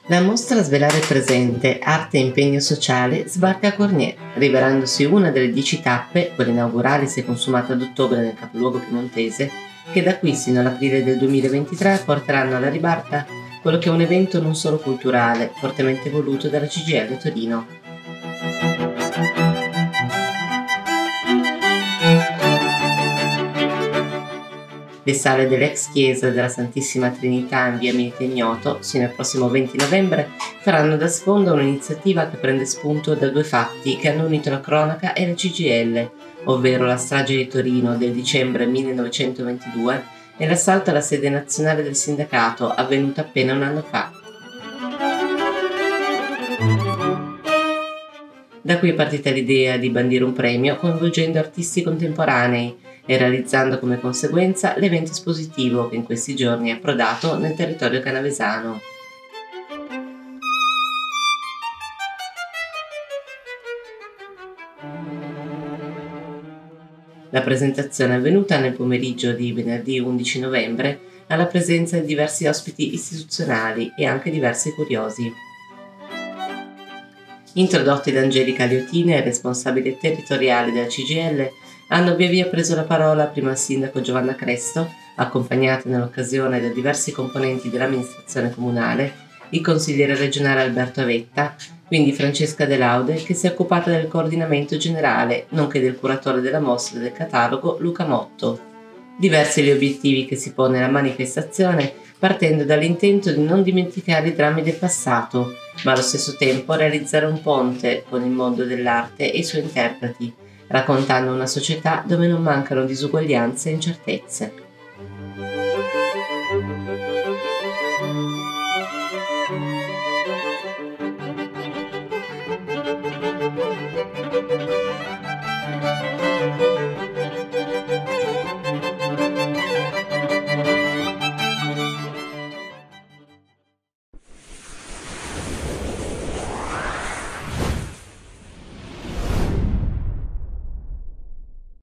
La mostra Svelare il presente, arte e impegno sociale sbarca a Cornier, rivelandosi una delle 10 tappe, quella inaugurale si è consumata ad ottobre nel capoluogo piemontese, che da qui sino all'aprile del 2023 porteranno alla ribalta quello che è un evento non solo culturale, fortemente voluto dalla CGIL Torino. Le sale dell'ex chiesa della Santissima Trinità in via Milite Ignoto, sino al prossimo 20 novembre, faranno da sfondo un'iniziativa che prende spunto da due fatti che hanno unito la cronaca e la CGIL, ovvero la strage di Torino del dicembre 1922 e l'assalto alla sede nazionale del sindacato avvenuto appena un anno fa. Da qui è partita l'idea di bandire un premio coinvolgendo artisti contemporanei e realizzando come conseguenza l'evento espositivo che in questi giorni è approdato nel territorio canavesano. La presentazione è avvenuta nel pomeriggio di venerdì 11 novembre alla presenza di diversi ospiti istituzionali e anche diversi curiosi. Introdotti da Angelica Liotine, responsabile territoriale della CGIL, hanno via via preso la parola prima il sindaco Giovanna Cresto, accompagnata nell'occasione da diversi componenti dell'amministrazione comunale, il consigliere regionale Alberto Avetta, quindi Francesca De Laude, che si è occupata del coordinamento generale, nonché del curatore della mostra e del catalogo Luca Motto. Diversi gli obiettivi che si pone la manifestazione, partendo dall'intento di non dimenticare i drammi del passato, ma allo stesso tempo realizzare un ponte con il mondo dell'arte e i suoi interpreti, raccontando una società dove non mancano disuguaglianze e incertezze.